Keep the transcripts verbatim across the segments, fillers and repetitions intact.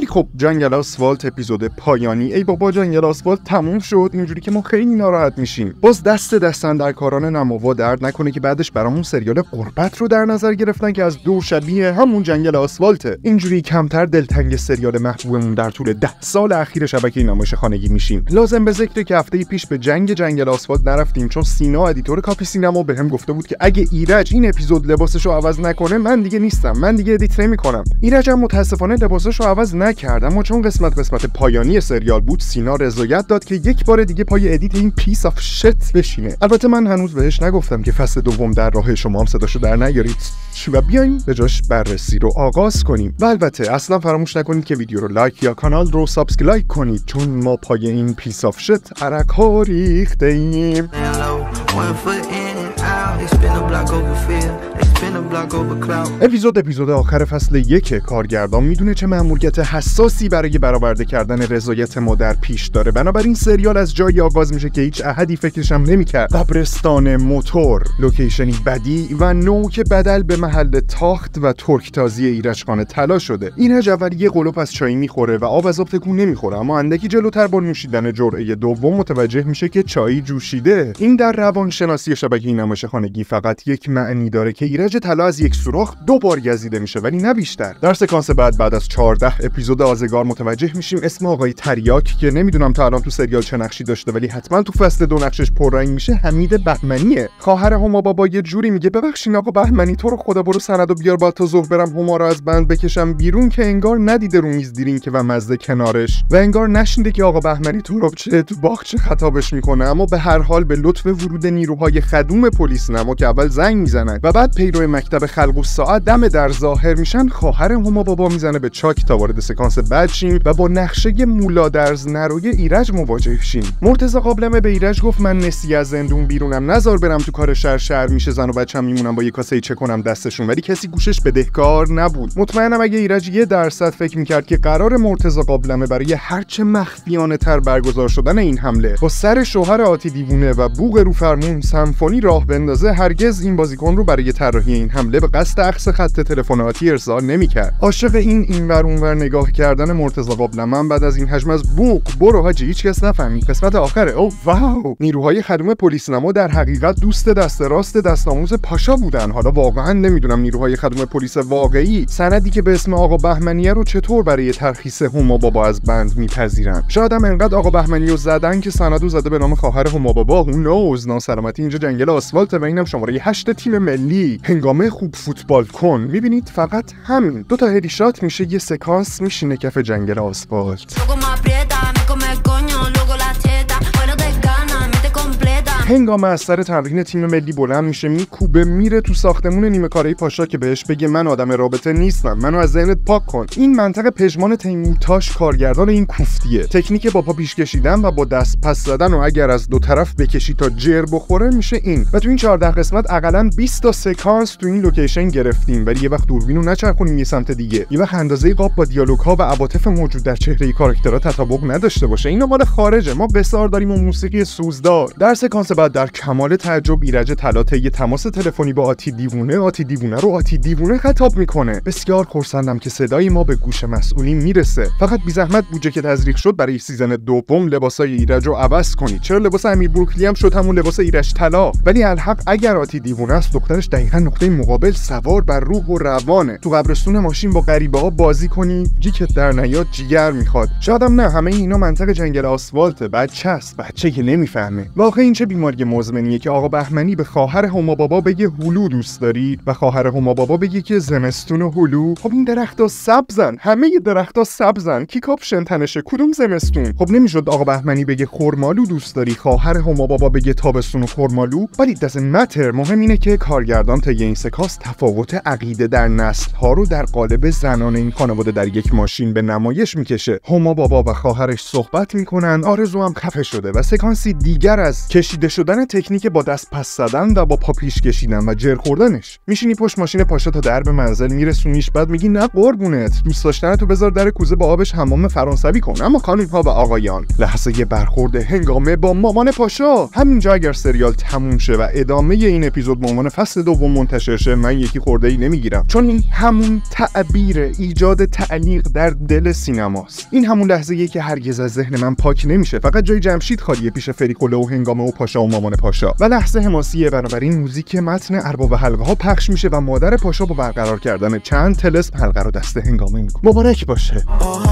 خب جنگل آسفالت اپیزود پایانی. ای بابا جنگل آسفالت تموم شد، اینجوری که ما خیلی ناراحت میشیم. باز دست دستن در کاران نماوا درد نکنه که بعدش برامون سریال غربت رو در نظر گرفتن که از دور شبیه همون جنگل آسفالته. اینجوری کمتر دلتنگ سریال محبوبمون در طول ده سال اخیر شبکه نمایش خانگی میشیم. لازم به ذکره که هفته پیش به جنگ جنگل آسفالت نرفتیم چون سینا ادیتور کافی سینما بهم گفته بود که اگه ایرج این اپیزود لباسشو عوض نکنه من دیگه نیستم، من دیگه ادیت نمی‌کنم. ایرج هم متاسفانه لباسشو عوض نکرد، اما چون قسمت قسمت پایانی سریال بود سینا رضایت داد که یک بار دیگه پای ادیت این پیس اف شت بشینه. البته من هنوز بهش نگفتم که فصل دوم در راه شما هم صداشو در نیارید و بیایم به جاش بررسی رو آغاز کنیم. و البته اصلا فراموش نکنید که ویدیو رو لایک یا کانال رو سابسکرایب کنید چون ما پای این پیس اف شت عرق‌ها ریخته ایم. اپیزود اپیزود آخر فصل یک. کارگردان میدونه چه مأموریت حساسی برای برآورده کردن رضایت ما در پیش داره، بنابراین سریال از جایی آغاز میشه که هیچ احدی فکرش هم نمیکرد. قبرستان موتور، لوکیشنی بدی و نوک بدل به محل تاخت و ترکتازی ایرجخان طلا شده. ایرج اول یه قلوپ از چای میخوره و آب از آب تکون نمیخوره، اما اندکی جلوتر با نوشیدن جرعه دوم متوجه میشه که چای جوشیده. این در روانشناسی شبکه نمایش خانگی فقط یک معنی داره که ایرج طلا از یک سوراخ دو بار گزیده میشه ولی نه بیشتر. در سکانس بعد بعد از چهارده اپیزود آزگار متوجه میشیم اسم آقای تریاک که نمیدونم تا الان تو سریال چه نقشی داشته ولی حتما تو فصل دو نقشش پررنگ میشه حمید بهمنیه. خواهر هما بابا یه جوری میگه ببخشید آقا بهمنی تو رو خدا برو سندو بیار بعد تا ظهر برم هما رو از بند بکشم بیرون، که انگار ندیده رو میز درینک و مزه کنارش و انگار نشینده که آقا بهمنی تو رو چه تو باغچه خطابش میکنه. اما به هر حال به لطف ورود نیروهای خدوم پلیس نما که اول زنگ میزنن و بعد پیرو مکتب خلق و ساعت دم در ظاهر میشن، خواهر هما بابا میزنه به چاک تا وارد سکانس بعد شیم و با نقشه مولا درز نروی ایرج مواجه شیم. مرتضی قابلمه به ایرج گفت من نسی از زندون بیرونم، نزار برم تو کار شهر شهر میشه زن و بچه‌م میمونم با یه کاسه چه کنم دستشون، ولی کسی گوشش بدهکار نبود. مطمئنم اگه ایرج یه درصد فکر میکرد که قرار مرتضی قابلمه برای هرچه مخفیانه تر برگزار شدن این حمله با سر شوهر آتی دیوونه و بوق رو فرمون سمفونی راه بندازه، هرگز این بازیکن رو برای طراحی این حمله به قصد اخذ خط تلفناتی ارسال نمیکرد. عاشق این اینور اونور نگاه کردن مرتضی قابلمه بعد از این حجم از بوق برو حاجی هیچ کس نفهمید قسمت آخره. او واو، نیروهای خدوم پلیس نما در حقیقت دوست دست راست دستآموز پاشا بودن. حالا واقعا نمیدونم نیروهای خدوم پلیس واقعی سندی که به اسم آقا بهمنیه رو چطور برای ترخیص هما بابا از بند میپذیرن. شاید هم انقدر آقا بهمنی رو زدن که سندو زده به نام خواهر هما بابا. اون نوز ناسلامتی اینجا جنگل آسفالت و اینم شماره هشت تیم ملی. هنگامه خوب فوتبال کن. میبینید فقط همین دو تا هدیشات میشه یه سکانس میشینه کف جنگل آسفالت. هنگام از سر تمرین تیم ملی بلند میشه میکوبه میره تو ساختمون نیمه کاره پاشا که بهش بگه من آدم رابطه نیستم، منو از ذهنت پاک کن. این منطقه پژمان تیمورتاش کارگردان این کوفتیه. تکنیک با پا پیش کشیدن و با دست پس زدن و اگر از دو طرف بکشی تا جر بخوره میشه این. و تو این چهارده قسمت حداقل بیست تا سکانس تو این لوکیشن گرفتیم، ولی یه وقت دوربینو نچرخونیم یه سمت دیگه، یه وقت اندازه قاب با دیالوگ ها و عواطف موجود در چهره کاراکترها تطابق نداشته باشه. اینا مال خارجه، ما بسار داریم و موسیقی سوزدار. در سکانس بعد در کمال تعجب ایرج طلا طی تماس تلفنی با آتی دیوونه آتی دیوونه رو آتی دیوونه خطاب میکنه. بسیار خرسندم که صدای ما به گوش مسئولین میرسه. فقط بی زحمت بودجه که تزریق شد برای سیزن دوم لباسای ایرج رو عوض کنید. چرا لباس امیر بروکلی هم شد همون لباس ایرج طلا؟ ولی الحق اگر آتی دیوونه است دخترش دقیقاً نقطه مقابل سوار بر روح و روانه. تو قبرستون ماشین با غریبه‌ها بازی کنی جیکت در نیاد جیگر میخواد. شایدم نه همه اینا منطقه جنگل آسفالت. بچه است، بچه که نمیفهمه. واقعا این چه بیماری مزمنیه که آقا بهمنی به خواهر هما بابا بگه هلو دوست داری و خواهر هما بابا بگه که زمستون و هلو. خب این درخت‌ها سبزن، همه درخت‌ها سبزن، کی کاپشن تنشه کدوم زمستون؟ خب نمیشد آقا بهمنی بگه خرمالو دوست داری خواهر هما بابا بگه تابستون و خرمالو؟ ولی داز متر. مهم اینه که کارگردان طی این سکانس تفاوت عقیده در نسل‌ها رو در قالب زنان این خانواده در یک ماشین به نمایش میکشه. هما بابا و خواهرش صحبت میکنن، آرزو هم خفه شده و سکانسی دیگر از کشیده شدن تکنیک با دست پس زدن و با پا پیش کشیدن و جر خوردنش. میشینی پشت ماشین پاشا تا درب منزل میرسونیش، بعد میگی نه قربونت، دوست داشتن تو بذار در کوزه با آبش حمام فرانسوی کن. اما خانم‌ها و آقایان، لحظه برخورد هنگامه با مامان پاشا. همینجا اگر سریال تموم شه و ادامه این اپیزود به عنوان فصل دوم منتشر شه، من یکی خورده‌ای نمیگیرم، چون این همون تعبیر ایجاد تعلیق در دل سینماست. این همون لحظه‌ایه که هرگز از ذهن من پاک نمیشه. فقط جای جمشید خالیه پیش فریکوله و هنگامه و پاشا و مامان پاشا. و لحظه حماسیه، بنابراین موزیک متن ارباب حلقه ها پخش میشه و مادر پاشا با برقرار کردن چند طلسم حلقه رو دست هنگامه میکنه. مبارک باشه.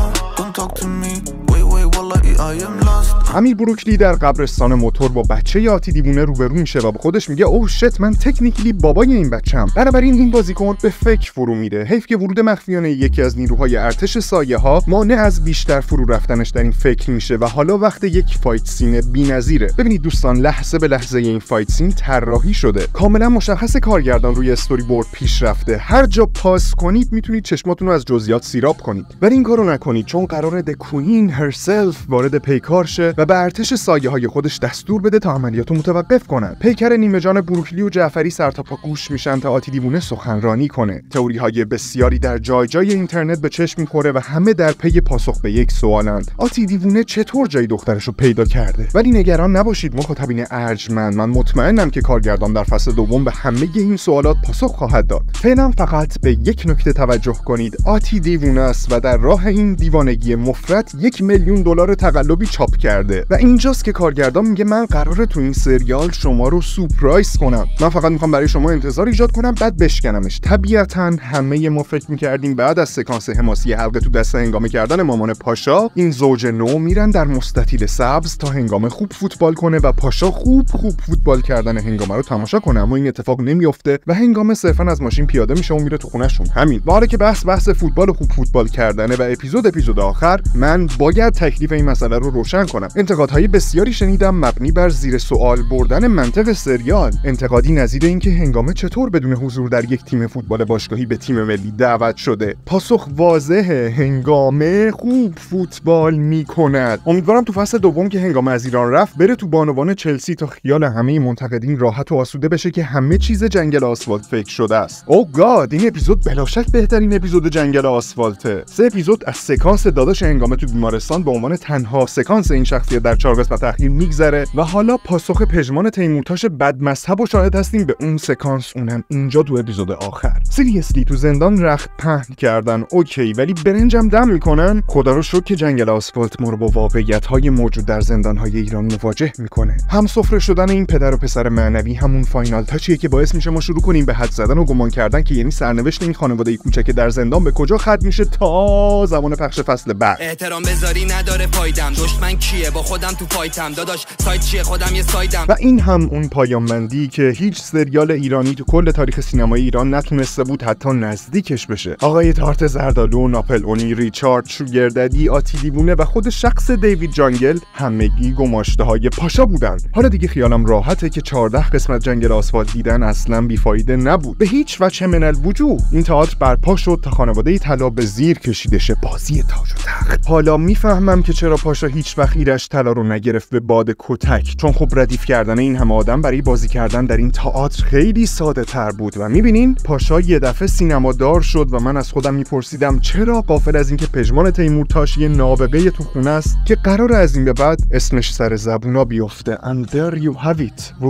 امیر بروکلی در قبرستان موتور با بچه آتی دیوونه روبرو میشه و با خودش میگه اوه شت، من تکنیکلی بابای این بچه‌ام. بنابراین این بازیکن به فکر فرو میره. حیف که ورود مخفیانه یکی از نیروهای ارتش سایه ها مانع از بیشتر فرو رفتنش در این فکر میشه و حالا وقت یک فایت سین بی‌نظیره. ببینید دوستان، لحظه به لحظه این فایت سین طراحی شده. کاملا مشخص کارگردان روی استوری بورد پیش رفته. هر جا پاس کنید میتونید چشماتون رو از جزئیات سیراب کنید. ولی این کارو نکنید، چون قراره د کوین هرسلف وارد پیکار شه و به ارتش سایه های خودش دستور بده تا عملیاتو متوقف کنن. پیکر نیمه جان بروکلی و جعفری سر تا پا گوش میشن تا آتی دیوونه سخنرانی کنه. تئوری های بسیاری در جای جای اینترنت به چشم میخوره و همه در پی پاسخ به یک سوالند: آتی دیوونه چطور جای دخترشو پیدا کرده؟ ولی نگران نباشید مخاطبین ارجمند، من مطمئنم که کارگردان در فصل دوم به همه این سوالات پاسخ خواهد داد. فعلا فقط به یک نکته توجه کنید: آتی دیوونه است و در راه این دیوانگی مفرط یک میلیون دلار تقلبی چاپ کرده و اینجاست که کارگردان میگه من قراره تو این سریال شما رو سورپرایز کنم. من فقط میخوام برای شما انتظار ایجاد کنم بعد بشکنمش. طبیعتاً همه ما فکر میکردیم بعد از سکانس حماسی حلقه تو دست هنگامه کردن مامان پاشا، این زوج نو میرن در مستطیل سبز تا هنگامه خوب فوتبال کنه و پاشا خوب خوب فوتبال کردن هنگامه رو تماشا کنه. اما این اتفاق نمیافته و هنگامه صرفاً از ماشین پیاده میشه و میره تو خونه‌شون. همین. واره که بحث بحث فوتبال و خوب فوتبال کردنه و اپیزود اپیزود آخر، من باید تکلیف این مسئله رو روشن کنم. انتقادهای بسیاری شنیدم مبنی بر زیر سوال بردن منطق سریال. انتقادی نظیر این که هنگامه چطور بدون حضور در یک تیم فوتبال باشگاهی به تیم ملی دعوت شده. پاسخ واضحه: هنگامه خوب فوتبال میکند. امیدوارم تو فصل دوم که هنگامه از ایران رفت بره تو بانوان چلسی تا خیال همه منتقدین راحت و آسوده بشه که همه چیز جنگل آسفالت فکر شده است. او گاد، این اپیزود بلاشک بهترین اپیزود جنگل آسفالته. سه اپیزود از سکانس داداش هنگامه تو بیمارستان به عنوان تنها سکانس این شخصیت در چهار قسمت اخیر میگذره و حالا پاسخ پژمان تیمورتاش بدمذهب و شاهد هستیم به اون سکانس، اونم اینجا تو اپیزود آخر. سیریسلی تو زندان رخت پهن کردن اوکی، ولی برنجم دم میکنن. خدا رو شکر که جنگل آسفالت ما رو با واقعیت‌های موجود در زندان‌های ایران مواجه میکنه. هم سفره شدن این پدر و پسر معنوی همون فاینال تاچیه که باعث میشه ما شروع کنیم به حد زدن و گمان کردن که یعنی سرنوشت این خانواده کوچک در زندان به کجا ختم میشه تا زمان پخش فصل بعد. احترام بذاری نداره فایدم، دشمن کیه با خودم تو فایتم، داداش سایت چیه خودم یه سایدم. و این هم اون پایان‌بندی که هیچ سریال ایرانی تو کل تاریخ سینمای ایران نتونسته بود حتی نزدیکش بشه. آقای تارت زردالو، ناپل اونی، ریچارد، شوگرددی، آتی دیوونه و خود شخص دیوید جانگل همگی گماشته‌های پاشا بودن. حالا دیگه خیالم راحته که چهارده قسمت جنگل آسفالت دیدن اصلا بیفایده نبود. به هیچ وجه من الوجوه این تئاتر برپا شد تا خانواده طلا به زیر کشیده شه. بازی تاج و تخت. حالا میفهمم که چرا پاشا هیچ وقت ایرش طلا رو نگرفت به باد کتک، چون خب ردیف کردن این همه آدم برای بازی کردن در این تئاتر خیلی ساده تر بود. و میبینین پاشا یه دفعه سینما دار شد و من از خودم میپرسیدم چرا غافل از اینکه پژمان تیمورتاش یه نابغه تو خونه است که قرار از این به بعد اسمش سر زبونا بیفته. And there you have it.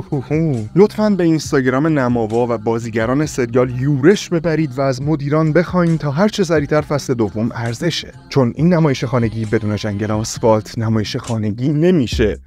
لطفاً به اینستاگرام نماوا و بازیگران سریال یورش ببرید و از مدیران بخواین تا هر چه سریعتر فصل دوم عرضه شه، چون این نمایش خانگی بدون جنگل آسفالت نمایش خانگی نمیشه.